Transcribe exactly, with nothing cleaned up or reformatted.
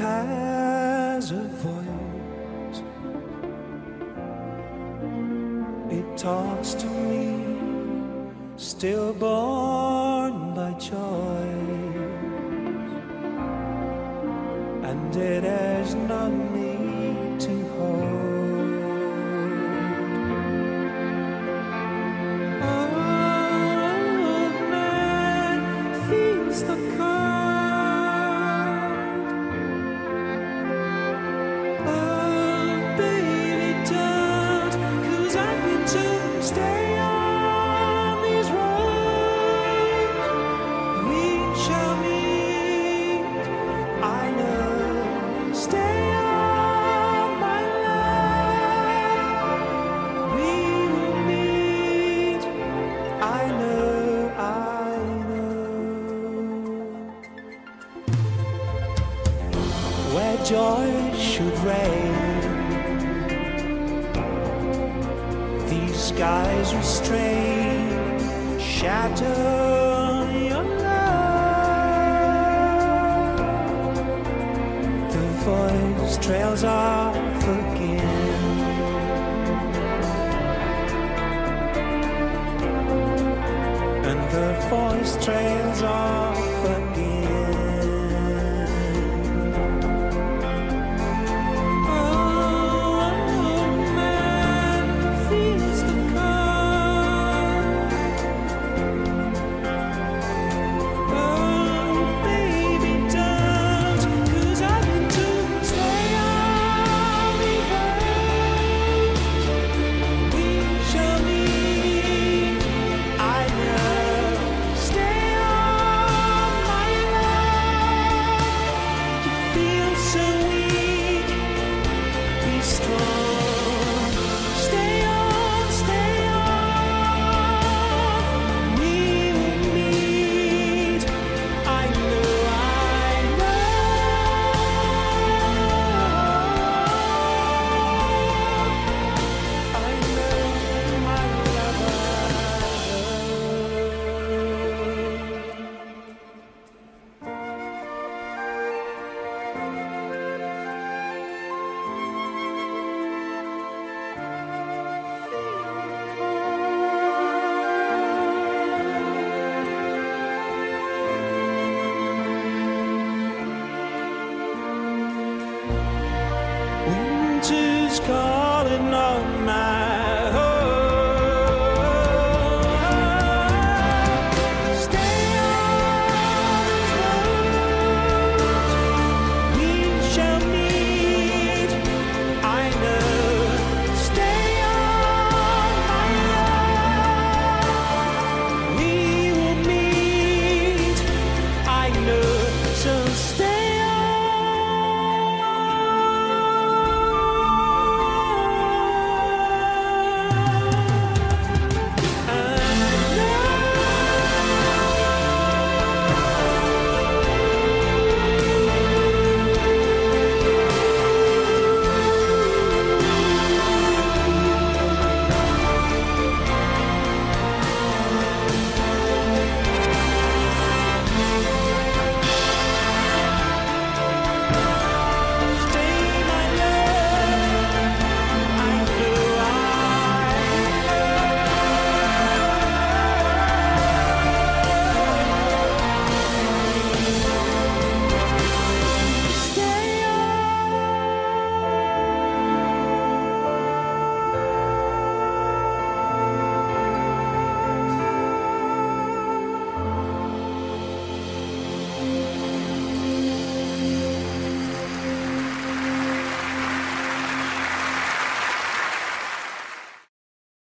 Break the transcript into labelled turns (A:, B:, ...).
A: has a voice. It talks to me, stillborn by choice, and it has none need to hold. Old man feels the cold. Oh, baby, don't, 'cause I've been to stay on these roads. We shall meet, I know. Stay on, my love. We will meet, I know, I know. Where joy should reign, these skies restrain, shatter your love. The voice trails off again, and the voice trails off again.